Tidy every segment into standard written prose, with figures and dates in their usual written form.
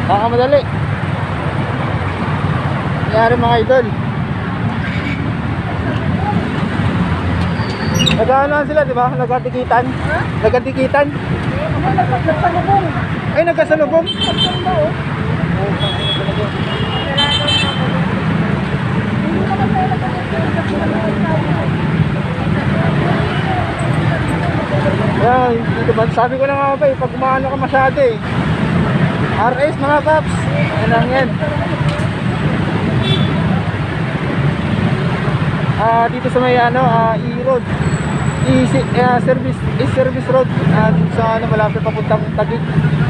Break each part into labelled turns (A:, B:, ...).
A: Kakamadali. Nangyari mga idol. Nag-aanoan sila, di ba? Nagkatikitan. Nagkatikitan. Ay, nagkasalubong. Yan, dito ba? Sabi ko na nga ba pag umaano ka masyado RS mga paps. Yan lang yan. Dito sa may E-road. Service road. Dito sa malapit papuntang Taguig.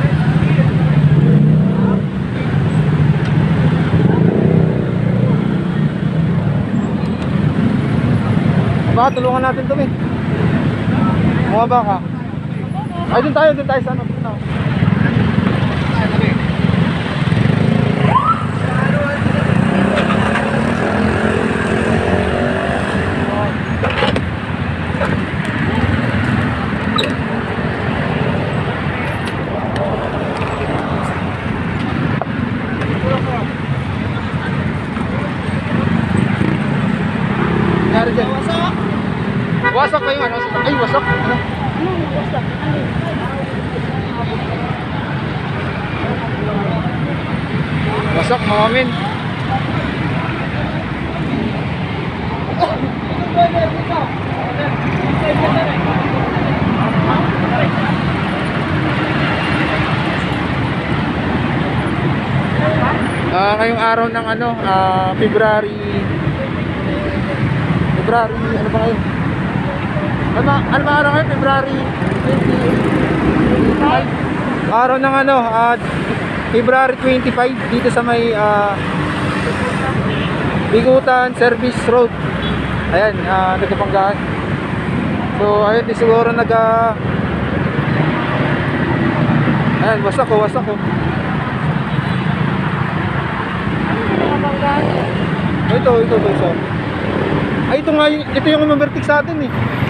A: Baka tulungan natin ito mga baka. Ay, dun tayo sa ano. Wasak pa yung ano? Ay, wasak. Ano? Wasak. Wasak mga min. Ngayong araw ng ano, February ano ba ngayon? Ano ba araw ngayon? February 25? Araw ng ano, February 25 dito sa may Bigutan Service Road. Ayan, nagkapanggaan. So ayun, di siguro ayan, wasak ko. Ito isa. Ay, ito yung mabertik sa atin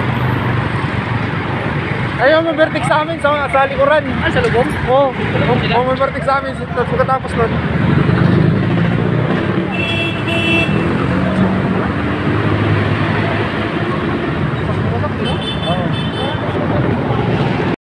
A: Ay, yung mabertik sa amin sa likuran. Sa lubong? Oo, mabertik sa amin. Tapos pagkatapos nun